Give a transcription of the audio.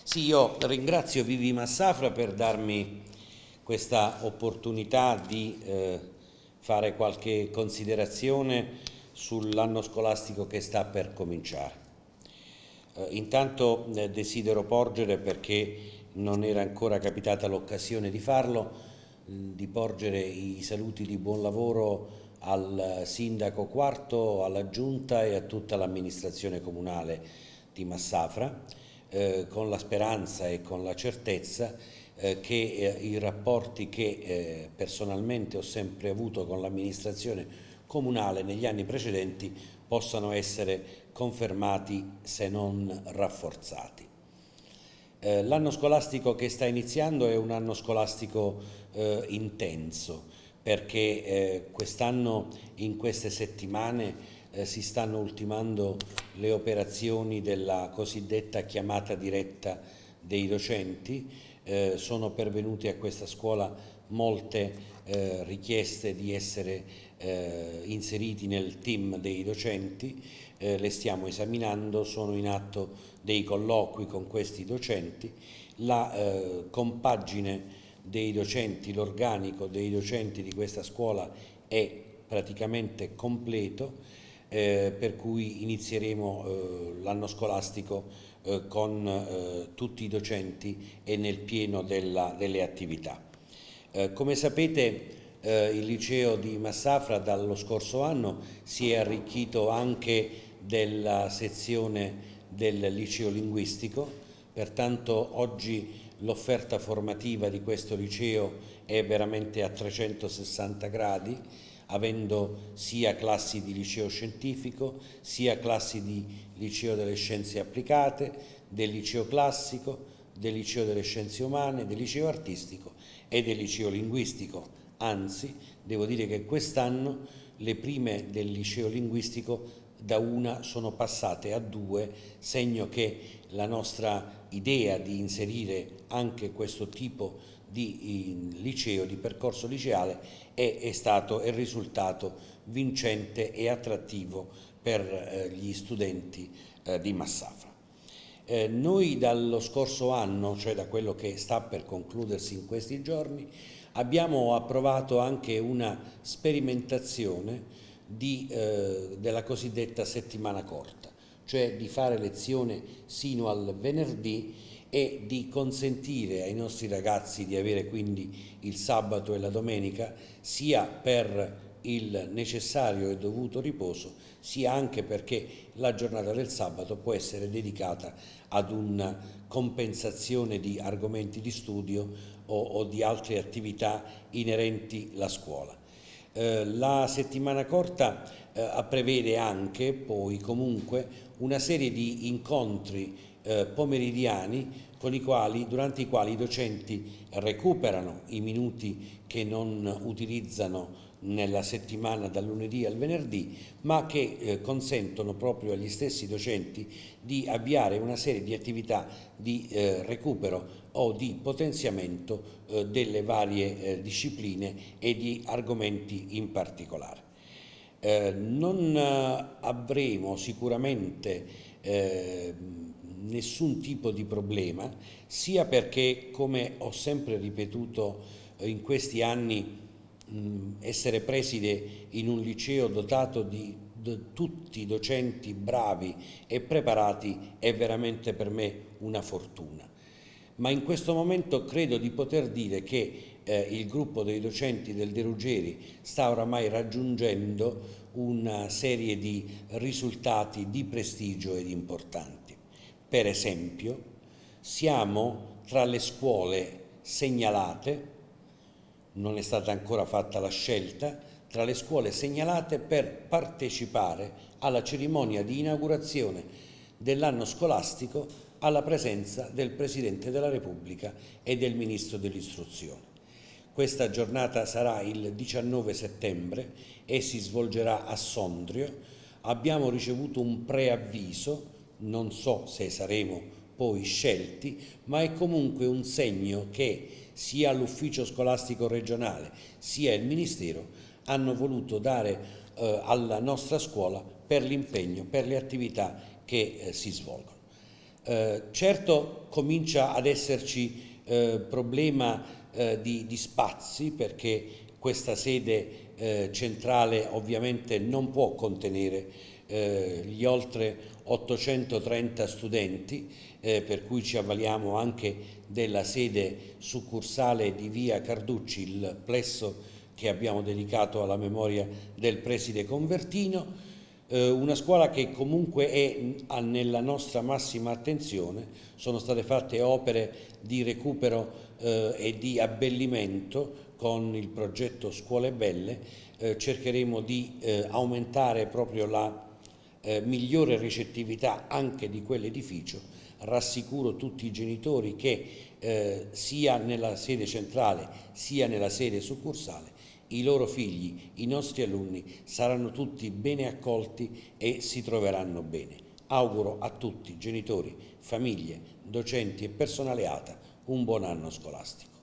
Sì, io ringrazio Vivi Massafra per darmi questa opportunità di fare qualche considerazione sull'anno scolastico che sta per cominciare. Intanto desidero porgere, perché non era ancora capitata l'occasione di farlo, di porgere i saluti di buon lavoro al sindaco Quarto, alla giunta e a tutta l'amministrazione comunale di Massafra, con la speranza e con la certezza che i rapporti che personalmente ho sempre avuto con l'amministrazione comunale negli anni precedenti possano essere confermati se non rafforzati. L'anno scolastico che sta iniziando è un anno scolastico intenso, perché quest'anno, in queste settimane, si stanno ultimando le operazioni della cosiddetta chiamata diretta dei docenti. Sono pervenute a questa scuola molte richieste di essere inseriti nel team dei docenti, le stiamo esaminando, sono in atto dei colloqui con questi docenti, la compagine dei docenti, l'organico dei docenti di questa scuola è praticamente completo, per cui inizieremo l'anno scolastico con tutti i docenti e nel pieno delle attività. Come sapete, il liceo di Massafra dallo scorso anno si è arricchito anche della sezione del liceo linguistico, pertanto oggi l'offerta formativa di questo liceo è veramente a 360 gradi, avendo sia classi di liceo scientifico, sia classi di liceo delle scienze applicate, del liceo classico, del liceo delle scienze umane, del liceo artistico e del liceo linguistico. Anzi, devo dire che quest'anno le prime del liceo linguistico da una sono passate a due, segno che la nostra idea di inserire anche questo tipo di liceo, di percorso liceale, è risultato vincente e attrattivo per gli studenti di Massafra. Noi dallo scorso anno, cioè da quello che sta per concludersi in questi giorni, abbiamo approvato anche una sperimentazione della cosiddetta settimana corta, cioè di fare lezione sino al venerdì e di consentire ai nostri ragazzi di avere quindi il sabato e la domenica sia per il necessario e dovuto riposo, sia anche perché la giornata del sabato può essere dedicata ad una compensazione di argomenti di studio o di altre attività inerenti alla scuola. La settimana corta prevede anche poi comunque una serie di incontri pomeridiani durante i quali i docenti recuperano i minuti che non utilizzano nella settimana dal lunedì al venerdì, ma che consentono proprio agli stessi docenti di avviare una serie di attività di recupero o di potenziamento delle varie discipline e di argomenti in particolare. Non avremo sicuramente nessun tipo di problema, sia perché, come ho sempre ripetuto in questi anni, essere preside in un liceo dotato di tutti docenti bravi e preparati è veramente per me una fortuna. Ma in questo momento credo di poter dire che il gruppo dei docenti del De Ruggeri sta oramai raggiungendo una serie di risultati di prestigio ed importanti. Per esempio, siamo tra le scuole segnalate, non è stata ancora fatta la scelta, tra le scuole segnalate per partecipare alla cerimonia di inaugurazione dell'anno scolastico alla presenza del Presidente della Repubblica e del Ministro dell'Istruzione. Questa giornata sarà il 19 settembre e si svolgerà a Sondrio. Abbiamo ricevuto un preavviso, non so se saremo poi scelti, ma è comunque un segno che sia l'ufficio scolastico regionale sia il Ministero hanno voluto dare alla nostra scuola per l'impegno, per le attività che si svolgono. Certo comincia ad esserci problema di spazi, perché questa sede centrale ovviamente non può contenere gli oltre 830 studenti, per cui ci avvaliamo anche della sede succursale di via Carducci, il plesso che abbiamo dedicato alla memoria del preside Convertino. Una scuola che comunque è nella nostra massima attenzione. Sono state fatte opere di recupero e di abbellimento con il progetto Scuole Belle. Cercheremo di aumentare proprio la migliore ricettività anche di quell'edificio. Rassicuro tutti i genitori che sia nella sede centrale sia nella sede succursale i loro figli, i nostri alunni saranno tutti bene accolti e si troveranno bene. Auguro a tutti, genitori, famiglie, docenti e personale ATA, un buon anno scolastico.